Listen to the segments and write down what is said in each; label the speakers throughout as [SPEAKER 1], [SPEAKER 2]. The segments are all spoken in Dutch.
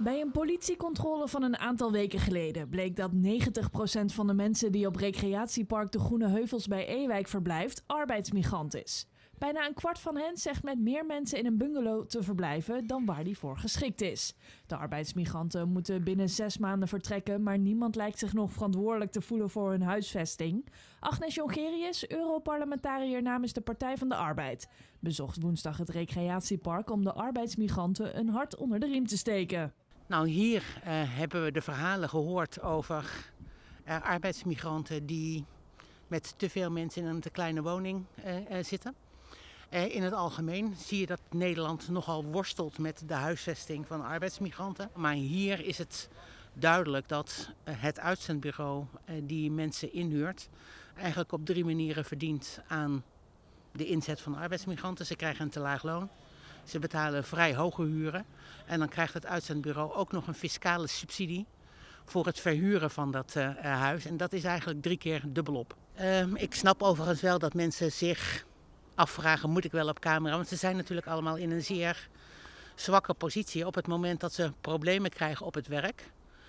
[SPEAKER 1] Bij een politiecontrole van een aantal weken geleden bleek dat 90% van de mensen die op recreatiepark De Groene Heuvels bij Ewijk verblijft, arbeidsmigrant is. Bijna een kwart van hen zegt met meer mensen in een bungalow te verblijven dan waar die voor geschikt is. De arbeidsmigranten moeten binnen 6 maanden vertrekken, maar niemand lijkt zich nog verantwoordelijk te voelen voor hun huisvesting. Agnes Jongerius, Europarlementariër namens de Partij van de Arbeid, bezocht woensdag het recreatiepark om de arbeidsmigranten een hart onder de riem te steken.
[SPEAKER 2] Nou, hier hebben we de verhalen gehoord over arbeidsmigranten die met te veel mensen in een te kleine woning zitten. In het algemeen zie je dat Nederland nogal worstelt met de huisvesting van arbeidsmigranten. Maar hier is het duidelijk dat het uitzendbureau die mensen inhuurt eigenlijk op 3 manieren verdient aan de inzet van arbeidsmigranten. Ze krijgen een te laag loon. Ze betalen vrij hoge huren en dan krijgt het uitzendbureau ook nog een fiscale subsidie voor het verhuren van dat huis. En dat is eigenlijk 3 keer dubbelop. Ik snap overigens wel dat mensen zich afvragen, moet ik wel op camera? Want ze zijn natuurlijk allemaal in een zeer zwakke positie. Op het moment dat ze problemen krijgen op het werk,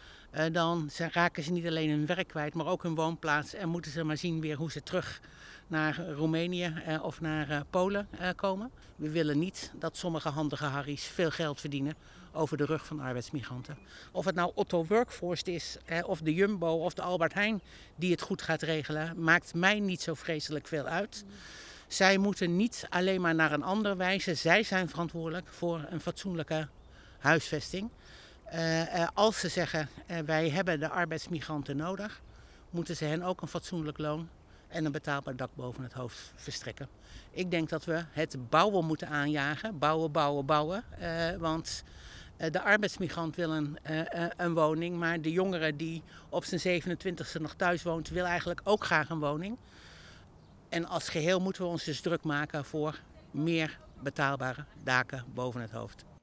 [SPEAKER 2] dan raken ze niet alleen hun werk kwijt, maar ook hun woonplaats. En moeten ze maar zien weer hoe ze terug naar Roemenië of naar Polen komen. We willen niet dat sommige handige harries veel geld verdienen over de rug van arbeidsmigranten. Of het nou Otto Workforce is, of de Jumbo of de Albert Heijn die het goed gaat regelen, maakt mij niet zo vreselijk veel uit. Zij moeten niet alleen maar naar een ander wijzen. Zij zijn verantwoordelijk voor een fatsoenlijke huisvesting. Als ze zeggen wij hebben de arbeidsmigranten nodig, moeten ze hen ook een fatsoenlijk loon en een betaalbaar dak boven het hoofd verstrekken. Ik denk dat we het bouwen moeten aanjagen. Bouwen, bouwen, bouwen. Want de arbeidsmigrant wil een woning, maar de jongere die op zijn 27e nog thuis woont, wil eigenlijk ook graag een woning. En als geheel moeten we ons dus druk maken voor meer betaalbare daken boven het hoofd.